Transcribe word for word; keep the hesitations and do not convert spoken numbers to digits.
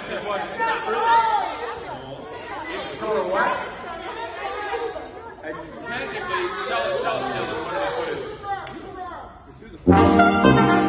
question was, it's not really. It's called what? Technically, tell, tell, tell them what I put it.